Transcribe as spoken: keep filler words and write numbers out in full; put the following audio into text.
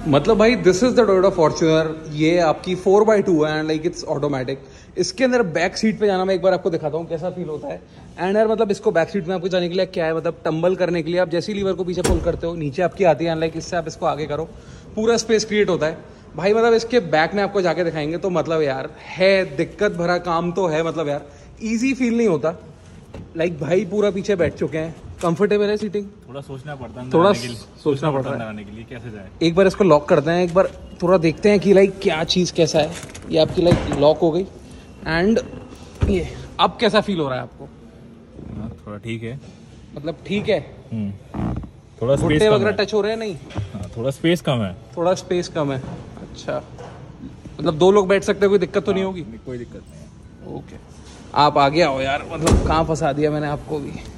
मतलब भाई this is the Toyota Fortuner. ये आपकी फोर बाई टू है एंड लाइक इट्स ऑटोमेटिक। इसके अंदर बैक सीट पे जाना मैं एक बार आपको दिखाता हूँ कैसा फील होता है। एंड यार मतलब इसको बैक सीट में आपको जाने के लिए क्या है, मतलब टम्बल करने के लिए आप जैसे ही लीवर को पीछे पुल करते हो नीचे आपकी आती है एंड लाइक इससे आप इसको आगे करो, पूरा स्पेस क्रिएट होता है भाई। मतलब इसके बैक में आपको जाके दिखाएंगे तो मतलब यार है दिक्कत भरा काम तो है, मतलब यार ईजी फील नहीं होता। लाइक भाई पूरा पीछे बैठ चुके हैं, कंफर्टेबल है सीटिंग। थोड़ा सोचना पड़ता है, थोड़ा सोचना पड़ता है लगाने के लिए कैसे जाए। एक बार इसको लॉक करते हैं, एक बार थोड़ा देखते हैं कि लाइक क्या चीज़ कैसा है। ये आपकी लाइक लॉक हो गई एंड ये अब कैसा फील हो रहा है आपको? थोड़ा ठीक है, मतलब ठीक है, थोड़ा स्पेस घुटने वगैरह टच हो रहे हैं नहीं? हाँ, थोड़ा स्पेस कम है, थोड़ा स्पेस कम है। अच्छा, मतलब दो लोग बैठ सकते हैं, कोई दिक्कत तो नहीं होगी? कोई दिक्कत नहीं है। ओके, आप आगे आओ यार, मतलब कहाँ फंसा दिया मैंने आपको भी।